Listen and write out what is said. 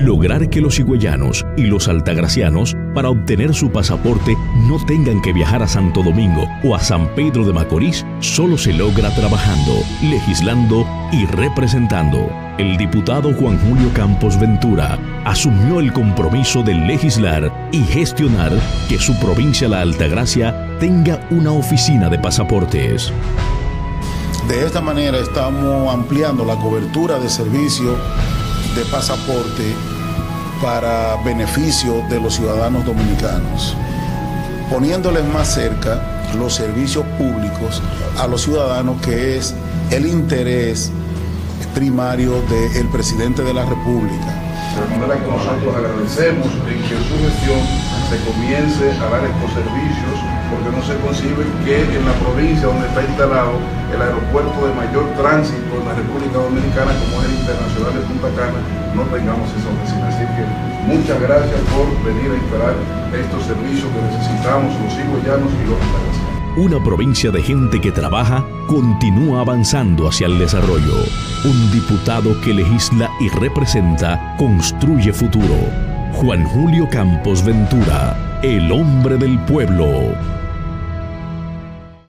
lograr que los higüeyanos y los altagracianos, para obtener su pasaporte, no tengan que viajar a Santo Domingo o a San Pedro de Macorís, solo se logra trabajando, legislando y representando. El diputado Juan Julio Campos Ventura asumió el compromiso de legislar y gestionar que su provincia, La Altagracia, tenga una oficina de pasaportes. De esta manera estamos ampliando la cobertura de servicios de pasaporte para beneficio de los ciudadanos dominicanos, poniéndoles más cerca los servicios públicos a los ciudadanos, que es el interés primario del presidente de la República. De manera que nosotros agradecemos en que su gestión se comience a dar estos servicios, porque no se concibe que en la provincia donde está instalado el aeropuerto de mayor tránsito en la República Dominicana, como es el Internacional de Punta Cana, no tengamos esa oficina. Así que muchas gracias por venir a instalar estos servicios que necesitamos los higüeyanos y los altagracianos. Una provincia de gente que trabaja continúa avanzando hacia el desarrollo. Un diputado que legisla y representa construye futuro. Juan Julio Campos Ventura, el hombre del pueblo.